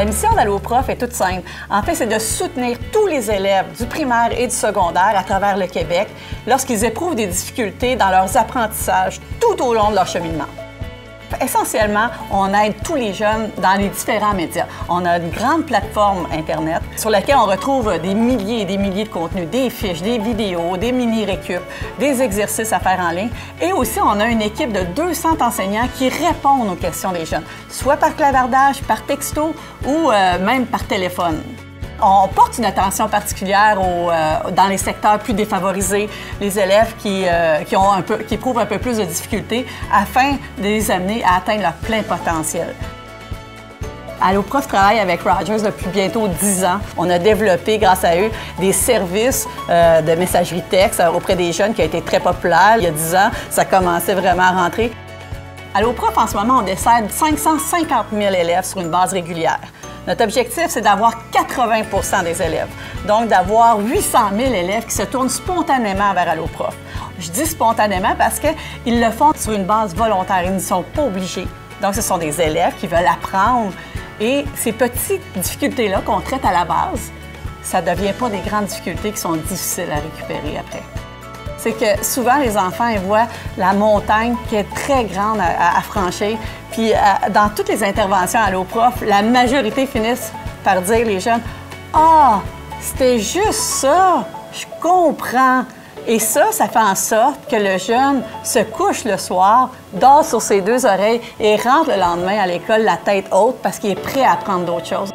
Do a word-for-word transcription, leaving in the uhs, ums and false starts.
La mission d'AlloProf est toute simple. En fait, c'est de soutenir tous les élèves du primaire et du secondaire à travers le Québec lorsqu'ils éprouvent des difficultés dans leurs apprentissages tout au long de leur cheminement. Essentiellement, on aide tous les jeunes dans les différents médias. On a une grande plateforme Internet sur laquelle on retrouve des milliers et des milliers de contenus, des fiches, des vidéos, des mini-récup, des exercices à faire en ligne. Et aussi, on a une équipe de deux cents enseignants qui répondent aux questions des jeunes, soit par clavardage, par texto ou euh, même par téléphone. On porte une attention particulière aux, euh, dans les secteurs plus défavorisés, les élèves qui, euh, qui, ont un peu, qui éprouvent un peu plus de difficultés afin de les amener à atteindre leur plein potentiel. AlloProf travaille avec Rogers depuis bientôt dix ans. On a développé, grâce à eux, des services euh, de messagerie texte auprès des jeunes qui a été très populaire. Il y a dix ans, ça commençait vraiment à rentrer. AlloProf, en ce moment, on dessert cinq cent cinquante mille élèves sur une base régulière. Notre objectif, c'est d'avoir quatre-vingts pour cent des élèves, donc d'avoir huit cent mille élèves qui se tournent spontanément vers AlloProf. Je dis spontanément parce qu'ils le font sur une base volontaire, ils ne sont pas obligés. Donc, ce sont des élèves qui veulent apprendre et ces petites difficultés-là qu'on traite à la base, ça ne devient pas des grandes difficultés qui sont difficiles à récupérer après. C'est que souvent, les enfants, ils voient la montagne qui est très grande à, à franchir. Puis, à, dans toutes les interventions à AlloProf, la majorité finissent par dire, les jeunes, « Ah, c'était juste ça, je comprends. » Et ça, ça fait en sorte que le jeune se couche le soir, dort sur ses deux oreilles et rentre le lendemain à l'école la tête haute parce qu'il est prêt à apprendre d'autres choses.